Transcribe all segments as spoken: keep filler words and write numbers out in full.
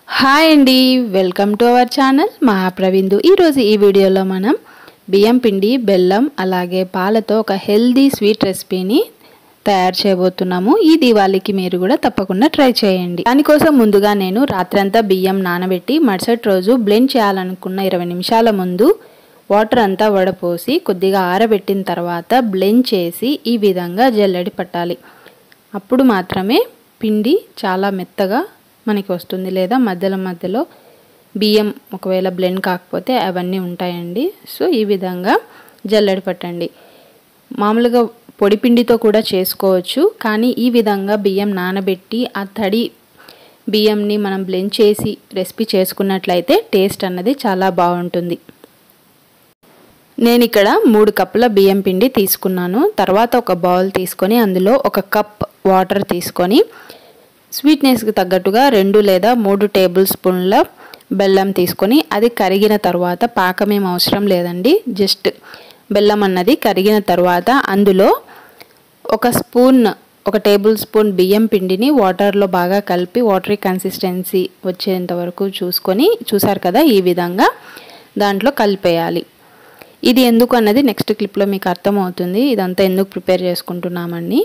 Hi అండి, welcome to our channel మహాప్రవిందు. ఈరోజు ఈ వీడియోలో మనం బియ్యం పిండి, బెల్లం అలాగే పాలతో ఒక హెల్దీ స్వీట్ రెసిపీని తయారు చేయబోతున్నాము. ఈ దివాళీకి మీరు కూడా తప్పకుండా ట్రై చేయండి. దానికోసం ముందుగా నేను రాత్రంతా బియ్యం నానబెట్టి మరుసటి రోజు బ్లెండ్ చేయాలనుకున్న ఇరవై నిమిషాల ముందు వాటర్ అంతా వడపోసి కొద్దిగా ఆరబెట్టిన తర్వాత బ్లెండ్ చేసి ఈ విధంగా జల్లెడి పట్టాలి. అప్పుడు మాత్రమే పిండి చాలా మెత్తగా మనకి వస్తుంది. లేదా మధ్యలో మధ్యలో బియ్యం ఒకవేళ బ్లెండ్ కాకపోతే అవన్నీ ఉంటాయండి. సో ఈ విధంగా జల్లెడ పట్టండి. మామూలుగా పొడి పిండితో కూడా చేసుకోవచ్చు, కానీ ఈ విధంగా బియ్యం నానబెట్టి ఆ తడి బియ్యంని మనం బ్లెండ్ చేసి రెసిపీ చేసుకున్నట్లయితే టేస్ట్ అన్నది చాలా బాగుంటుంది. నేను ఇక్కడ మూడు కప్పుల బియ్యం పిండి తీసుకున్నాను. తర్వాత ఒక బౌల్ తీసుకొని అందులో ఒక కప్ వాటర్ తీసుకొని స్వీట్నెస్కి తగ్గట్టుగా రెండు లేదా మూడు టేబుల్ స్పూన్ల బెల్లం తీసుకొని అది కరిగిన తర్వాత, పాకమేం అవసరం లేదండి, జస్ట్ బెల్లం అన్నది కరిగిన తర్వాత అందులో ఒక స్పూన్ ఒక టేబుల్ స్పూన్ బియ్యం పిండిని వాటర్లో బాగా కలిపి వాటరీ కన్సిస్టెన్సీ వచ్చేంత వరకు చూసుకొని, చూసారు కదా ఈ విధంగా దాంట్లో కలిపేయాలి. ఇది ఎందుకు అన్నది నెక్స్ట్ క్లిప్లో మీకు అర్థమవుతుంది. ఇదంతా ఎందుకు ప్రిపేర్ చేసుకుంటున్నామని.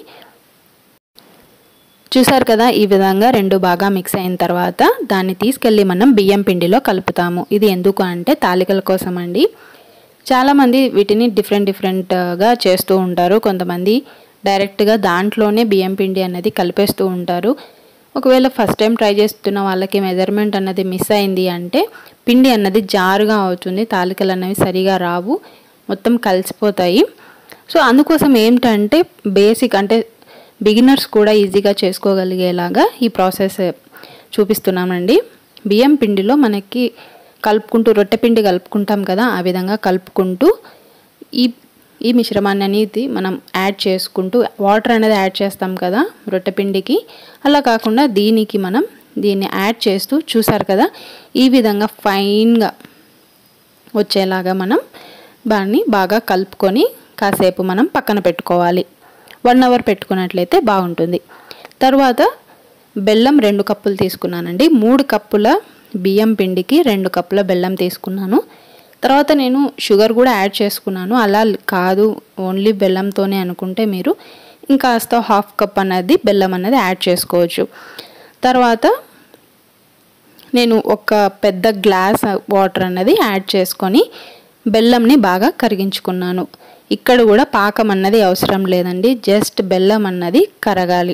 చూసారు కదా ఈ విధంగా రెండు బాగా మిక్స్ అయిన తర్వాత దాన్ని తీసుకెళ్ళి మనం బియ్యం పిండిలో కలుపుతాము. ఇది ఎందుకు అంటే తాలికల కోసం అండి. చాలామంది వీటిని డిఫరెంట్ డిఫరెంట్గా చేస్తూ ఉంటారు. కొంతమంది డైరెక్ట్గా దాంట్లోనే బియ్యం పిండి అనేది కలిపేస్తూ ఉంటారు. ఒకవేళ ఫస్ట్ టైం ట్రై చేస్తున్న వాళ్ళకి మెజర్మెంట్ అన్నది మిస్ అయింది అంటే పిండి అన్నది జారుగా అవుతుంది, తాలికలు అన్నవి సరిగా రావు, మొత్తం కలిసిపోతాయి. సో అందుకోసం ఏంటంటే బేసిక్ అంటే బిగినర్స్ కూడా ఈజీగా చేసుకోగలిగేలాగా ఈ ప్రాసెస్ చూపిస్తున్నామండి. బియ్యం పిండిలో మనకి కలుపుకుంటూ రొట్టె పిండి కలుపుకుంటాం కదా, ఆ విధంగా కలుపుకుంటూ ఈ ఈ మిశ్రమాన్ని అనేది మనం యాడ్ చేసుకుంటూ వాటర్ అనేది యాడ్ చేస్తాం కదా రొట్టె పిండికి, అలా కాకుండా దీనికి మనం దీన్ని యాడ్ చేస్తూ చూసారు కదా ఈ విధంగా ఫైన్గా వచ్చేలాగా మనం దాన్ని బాగా కలుపుకొని కాసేపు మనం పక్కన పెట్టుకోవాలి. వన్ అవర్ పెట్టుకున్నట్లయితే బాగుంటుంది. తర్వాత బెల్లం రెండు కప్పులు తీసుకున్నానండి. మూడు కప్పుల బియ్యం పిండికి రెండు కప్పుల బెల్లం తీసుకున్నాను. తర్వాత నేను షుగర్ కూడా యాడ్ చేసుకున్నాను. అలా కాదు ఓన్లీ బెల్లంతోనే అనుకుంటే మీరు ఇంకాస్త హాఫ్ కప్ అన్నది బెల్లం అన్నది యాడ్ చేసుకోవచ్చు. తర్వాత నేను ఒక పెద్ద గ్లాస్ వాటర్ అన్నది యాడ్ చేసుకొని బెల్లంని బాగా కరిగించుకున్నాను. ఇక్కడ కూడా పాకం అన్నది అవసరం లేదండి, జస్ట్ బెల్లం అన్నది కరగాలి.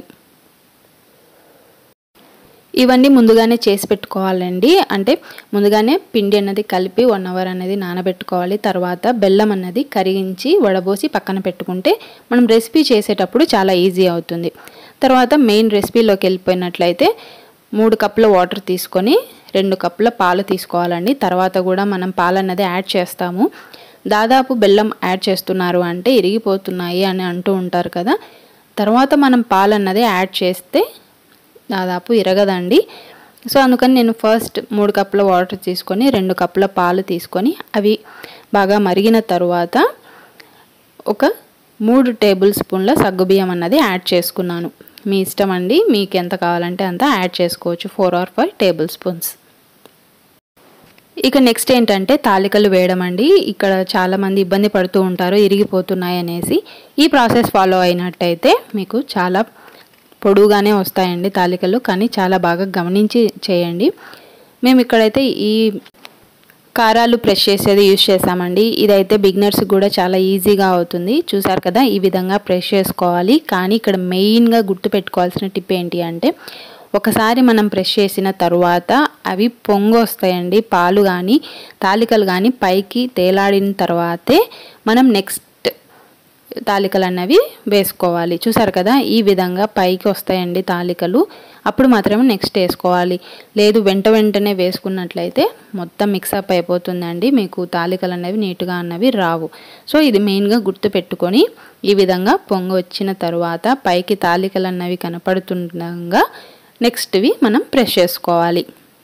ఇవన్నీ ముందుగానే చేసి పెట్టుకోవాలండి. అంటే ముందుగానే పిండి అన్నది కలిపి వన్ అవర్ అనేది నానబెట్టుకోవాలి. తర్వాత బెల్లం అన్నది కరిగించి వడబోసి పక్కన పెట్టుకుంటే మనం రెసిపీ చేసేటప్పుడు చాలా ఈజీ అవుతుంది. తర్వాత మెయిన్ రెసిపీలోకి వెళ్ళిపోయినట్లయితే మూడు కప్పుల వాటర్ తీసుకొని రెండు కప్పుల పాలు తీసుకోవాలండి. తర్వాత కూడా మనం పాలు అన్నది యాడ్ చేస్తాము. దాదాపు బెల్లం యాడ్ చేస్తున్నారు అంటే ఇరిగిపోతున్నాయి అని అంటూ ఉంటారు కదా, తర్వాత మనం పాలు అన్నది యాడ్ చేస్తే దాదాపు ఇరగదండి. సో అందుకని నేను ఫస్ట్ మూడు కప్పుల వాటర్ తీసుకొని రెండు కప్పుల పాలు తీసుకొని అవి బాగా మరిగిన తర్వాత ఒక మూడు టేబుల్ స్పూన్ల సగ్గుబియ్యం అన్నది యాడ్ చేసుకున్నాను. మీ ఇష్టం అండి, మీకు ఎంత కావాలంటే అంత యాడ్ చేసుకోవచ్చు, four or five table spoons. ఇక నెక్స్ట్ ఏంటంటే తాలికలు వేయడం అండి. ఇక్కడ చాలామంది ఇబ్బంది పడుతూ ఉంటారు ఇరిగిపోతున్నాయి అనేసి. ఈ ప్రాసెస్ ఫాలో అయినట్టయితే మీకు చాలా పొడుగానే వస్తాయండి తాలికలు, కానీ చాలా బాగా గమనించి చేయండి. మేము ఇక్కడైతే ఈ కారాలు ప్రెస్ చేసేది యూజ్ చేసామండి. ఇదైతే బిగినర్స్ కూడా చాలా ఈజీగా అవుతుంది. చూసారు కదా ఈ విధంగా ప్రెస్ చేసుకోవాలి. కానీ ఇక్కడ మెయిన్గా గుర్తుపెట్టుకోవాల్సిన టిప్ ఏంటి అంటే ఒకసారి మనం ప్రెస్ చేసిన తర్వాత అవి పొంగు వస్తాయండి. పాలు కానీ తాలికలు కానీ పైకి తేలాడిన తర్వాతే మనం నెక్స్ట్ తాలికలు అన్నవి వేసుకోవాలి. చూసారు కదా ఈ విధంగా పైకి వస్తాయండి తాలికలు, అప్పుడు మాత్రమే నెక్స్ట్ వేసుకోవాలి. లేదు వెంట వెంటనే వేసుకున్నట్లయితే మొత్తం మిక్సప్ అయిపోతుందండి, మీకు తాలికలు అనేవి నీట్గా అన్నవి రావు. సో ఇది మెయిన్గా గుర్తు పెట్టుకొని ఈ విధంగా పొంగు వచ్చిన తర్వాత పైకి తాలికలు అన్నవి కనపడుతుండగా నెక్స్ట్వి మనం ప్రెస్ చేసుకోవాలి.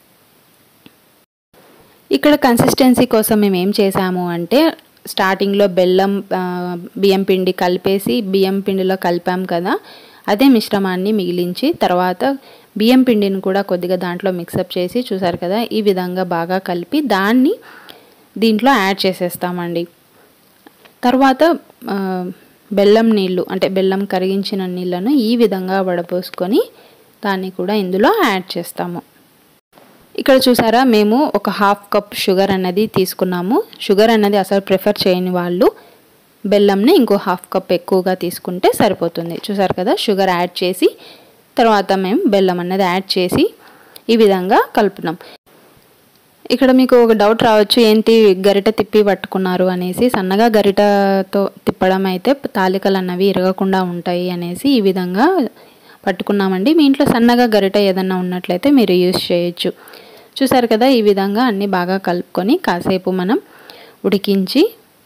ఇక్కడ కన్సిస్టెన్సీ కోసం మేము ఏం చేసాము అంటే స్టార్టింగ్లో బెల్లం బియ్యం పిండి కలిపేసి బియ్యం పిండిలో కలిపాం కదా, అదే మిశ్రమాన్ని మిగిలించి తర్వాత బియ్యం పిండిని కూడా కొద్దిగా దాంట్లో మిక్సప్ చేసి చూసారు కదా ఈ విధంగా బాగా కలిపి దాన్ని దీంట్లో యాడ్ చేసేస్తామండి. తర్వాత బెల్లం నీళ్ళు అంటే బెల్లం కరిగించిన నీళ్ళను ఈ విధంగా వడపోసుకొని దాన్ని కూడా ఇందులో యాడ్ చేస్తాము. ఇక్కడ చూసారా మేము ఒక హాఫ్ కప్ షుగర్ అన్నది తీసుకున్నాము. షుగర్ అన్నది అసలు ప్రిఫర్ చేయని వాళ్ళు బెల్లంని ఇంకో హాఫ్ కప్ ఎక్కువగా తీసుకుంటే సరిపోతుంది. చూసారు కదా షుగర్ యాడ్ చేసి తర్వాత మేము బెల్లం అన్నది యాడ్ చేసి ఈ విధంగా కలుపుతున్నాం. ఇక్కడ మీకు ఒక డౌట్ రావచ్చు, ఏంటి గరిట తిప్పి పట్టుకున్నారు అనేసి. సన్నగా గరిటతో తిప్పడం అయితే తాలికలు అన్నవి ఇరగకుండా ఉంటాయి అనేసి ఈ విధంగా పట్టుకున్నామండి. మీ ఇంట్లో సన్నగా గరిట ఏదన్నా ఉన్నట్లయితే మీరు యూజ్ చేయొచ్చు. చూసారు కదా ఈ విధంగా అన్నీ బాగా కలుపుకొని కాసేపు మనం ఉడికించి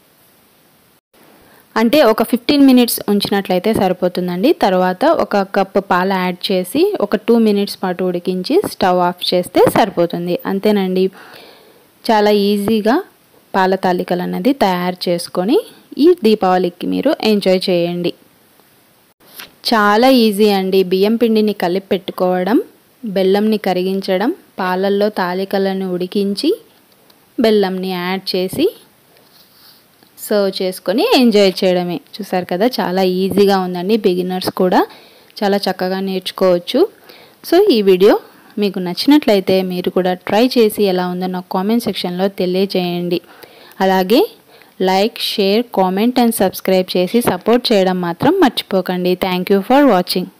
అంటే ఒక ఫిఫ్టీన్ మినిట్స్ ఉంచినట్లయితే సరిపోతుందండి. తర్వాత ఒక కప్ పాలు యాడ్ చేసి ఒక టూ మినిట్స్ పాటు ఉడికించి స్టవ్ ఆఫ్ చేస్తే సరిపోతుంది. అంతేనండి, చాలా ఈజీగా పాల తాలికలు అన్నది తయారు చేసుకొని ఈ దీపావళికి మీరు ఎంజాయ్ చేయండి. చాలా ఈజీ అండి. బియ్యం పిండిని కలిపి పెట్టుకోవడం, బెల్లంని కరిగించడం, పాలల్లో తాలికలను ఉడికించి బెల్లంని యాడ్ చేసి సర్వ్ చేసుకొని ఎంజాయ్ చేయడమే. చూసారు కదా చాలా ఈజీగా ఉందండి. బిగినర్స్ కూడా చాలా చక్కగా నేర్చుకోవచ్చు. సో ఈ వీడియో మీకు నచ్చినట్లయితే మీరు కూడా ట్రై చేసి ఎలా ఉందో నాకు కామెంట్ సెక్షన్లో తెలియజేయండి. అలాగే like, share, comment and subscribe చేసి సపోర్ట్ చేయడం మాత్రం మర్చిపోకండి. Thank you for watching.